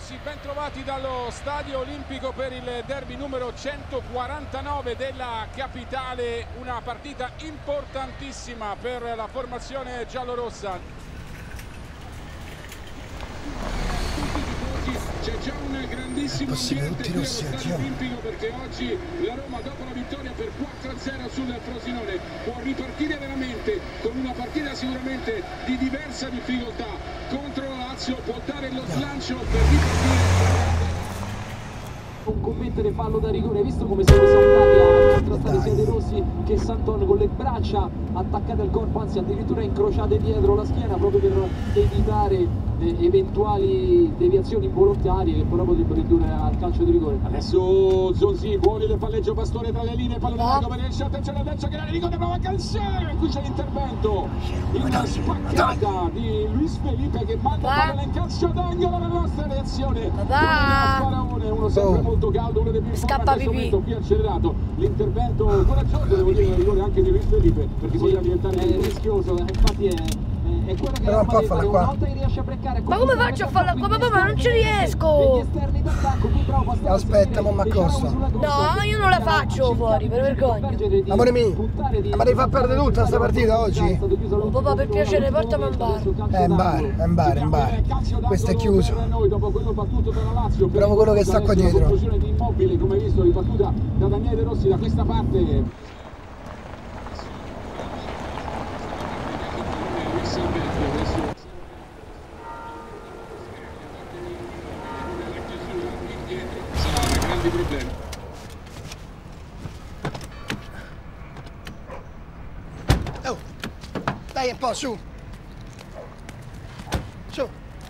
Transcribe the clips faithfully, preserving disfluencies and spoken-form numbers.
Rossi, ben trovati dallo Stadio Olimpico per il derby numero centoquarantanove della capitale, una partita importantissima per la formazione giallorossa. C'è già un grandissimo ambiente qui allo Stadio Olimpico, perché oggi la Roma, dopo la vittoria per quattro a zero sul Frosinone, può ripartire veramente con una partita sicuramente di diversa difficoltà contro la Lazio, può dare lo slancio per ripartire. Non commettere fallo da rigore, visto come siamo saltati a contrastare sia De Rossi che Santon con le braccia attaccate al corpo, anzi addirittura incrociate dietro la schiena, proprio per evitare eventuali deviazioni volontarie che però potrebbero ridurre al calcio di rigore. Adesso Zonzi, buoni del palleggio Pastore tra le linee, pallone largo per il shot, attenzione a destra che la rigore, prova a calciare, qui c'è l'intervento in spaccata di Luis Felipe che manda la palla in calcio d'angolo, la nostra reazione. Faraone, uno sempre molto caldo, uno dei più importanti in questo momento, qui accelerato, l'intervento coraggioso, devo dire, il rigore anche di Luis Felipe, perché poteva diventare rischioso, infatti è è quello che non può farla qua. Ma come faccio a farla qua? Papà, ma non ci riesco! Aspetta, mamma accosta. No, io non la faccio fuori, per vergogna. Amore mio, ma devi far perdere tutta questa partita oggi? Oh, papà, per piacere, portami in bar. È in bar, è in bar, è in bar. Questo è chiuso. Provo quello che sta qua dietro. Come hai visto, ribattuta da Daniele Rossi da questa parte. Problemi. Oh, dai un po' su. Su.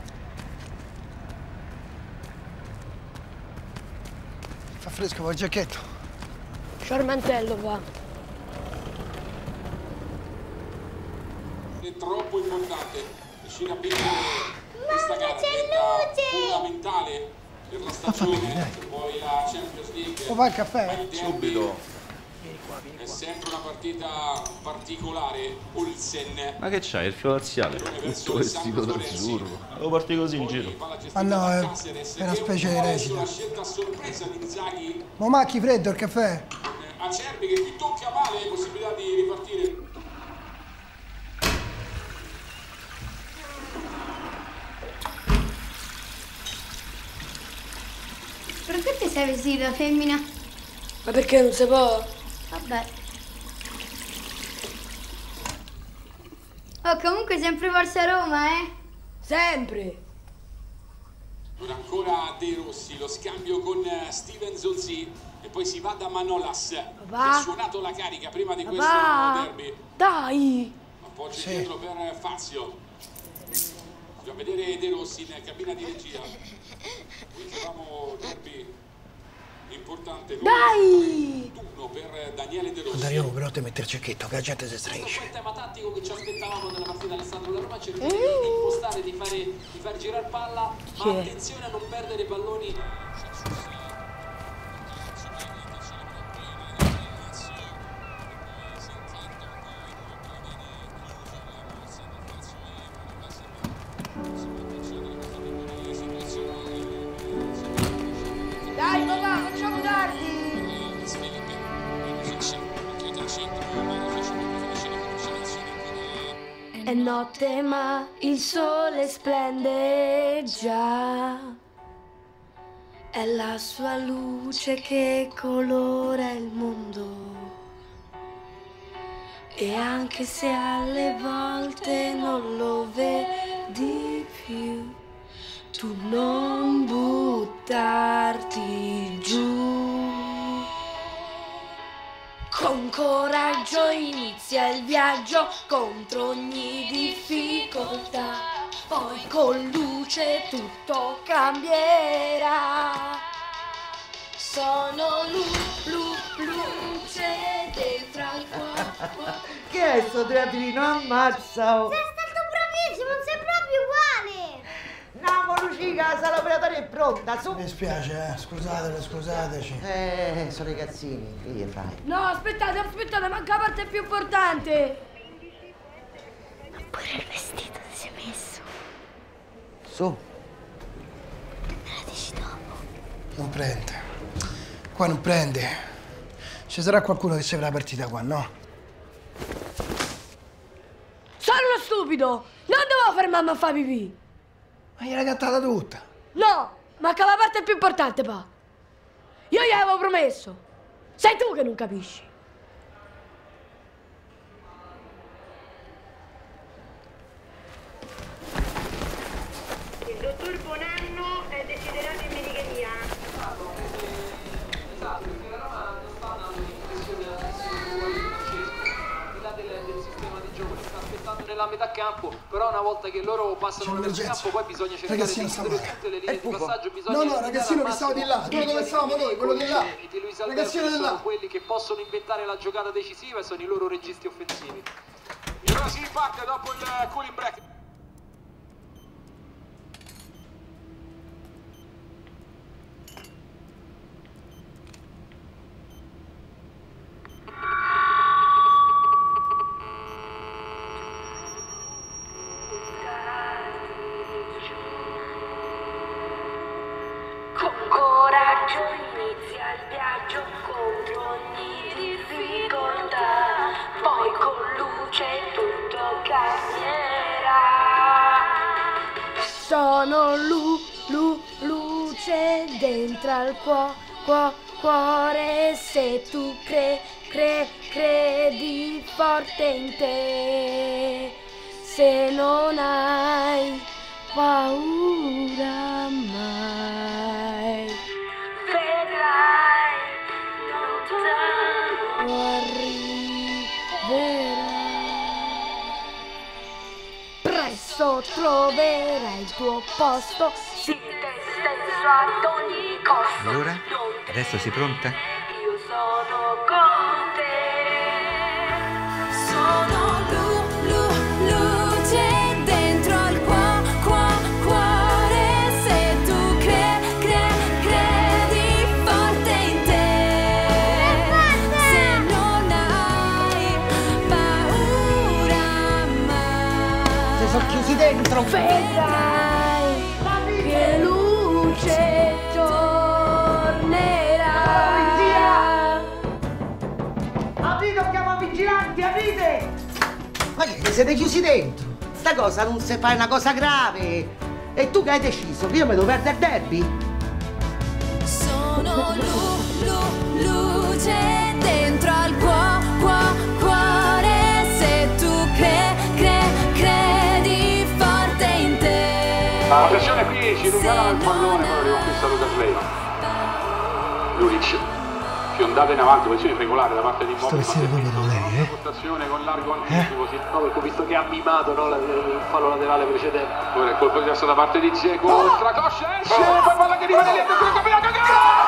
Fa fresco, vuoi il giacchetto? C'ho il mantello qua. È troppo importante riuscire a vincere questa gara, diventa fondamentale per la stagione, poi la Champions League. O va il caffè? Subito. È sempre una partita particolare. Olsen. Ma che c'hai? Il filo laziale? Tutto vestito d'azzurro. Devo partire così in giro. Ma no, è una specie di recita. La scelta sorpresa di Inzaghi. Ma macchi freddo il caffè? Acerbi che qui tocca male, possibilità di ripartire. Perché ti sei vestita da femmina? Ma perché non si può? Vabbè. Oh, comunque sempre forza Roma, eh? Sempre! Ancora De Rossi, lo scambio con Steven Zonzi e poi si va da Manolas. Papà. Che ha suonato la carica prima di Papà. questo derby. Dai! Appoggia Sì. dietro per Fazio. Bisogna vedere De Rossi in cabina di regia. Qui troviamo derby importante. Dai! Turno per Daniele De Rossi. Dario, però te metti il giacchetto che la gente si stringe. Questo è il tema tattico che ci aspettavamo nella partita Alessandro. La Roma cerca di impostare, di fare, di far girare palla, ma Sì. attenzione a non perdere palloni. Dai papà, facciamo tardi! È notte ma il sole splende già. È la sua luce che colora il mondo. E anche se alle volte non lo vedi più, tu non buttarti giù. Con coraggio inizia il viaggio contro ogni difficoltà, poi con luce tutto cambierà. Sono lu, lu, luce dentro al cuore. Che è sto teatrino? Ammazza! Sei stato bravissimo, non sei proprio uguale! No, Lucica, la sala operatoria è pronta, su! Mi dispiace, eh, scusatele, scusateci. Eh, sono i ragazzini, che gli fai? No, aspettate, aspettate, manca la parte più importante. Ma pure il vestito ti sei messo. Su! Me la Non prende. Qua non prende. Ci sarà qualcuno che segue la partita qua, no? Sono uno stupido! Non dovevo fermarmi a fare pipì! Ma gliel'hai cantata tutta! No! Manca la parte più importante, pa! Io gli avevo promesso! Sei tu che non capisci! Il dottor Bonanno è desiderato in medicheria. Esatto, perché la Roma non sta andando in questione della Francesco, al di là del, del sistema di gioco, li sta aspettando nella metà campo, però una volta che loro passano nel campo poi bisogna cercare Ragazzino, di chiudere tutte le linee di passaggio, bisogna no, no, ragazzino che stavo di là, quello dove stavamo noi, quello di là. di Luis Alberto Ragazzino di là. sono quelli che possono inventare la giocata decisiva e sono i loro registi offensivi. E ora si riparte dopo il cooling break. Con coraggio inizia il viaggio contro ogni difficoltà, poi con luce tutto cambierà. Sono lu, lu, luce dentro al cuo, cuo, cuore, se tu cre, cre, credi forte in te, se non hai paura mai, Vedrai lontano. arriverà. Presto troverai il tuo posto. Sii te stesso ad ogni costo. Allora, Non te- adesso sei pronta? Io sono con te. Sono lu, lu, luce dentro al cuo, cuo, cuore. Se tu cre, cre, credi forte in te, se non hai paura mai, Si sono chiusi dentro. Vedrai che luce tornerà. Aprite, chiamo vigilanti, aprite! Ma che vi siete chiusi dentro? Sta cosa non si fa, è una cosa grave. E tu che hai deciso? Che io mi devo perdere il derby? sono lu, lu, luce dentro al cuo, cuo, cuore. Se tu cre, cre, credi forte in te. Attenzione, qui ci allontanano il pallone, poi riconquista Lucas Leiva. Juric, fiondata in avanti, posizione regolare da parte di Immobile. Sto vestito come lei, eh? Postazione con largo anticipo, si No, perché ho visto che ha mimato, no, la- il fallo laterale precedente. ora il colpo di testa da parte di Dzeko, stracoscia, esce, poi palla che rimane lì, attenzione, combinato, gol!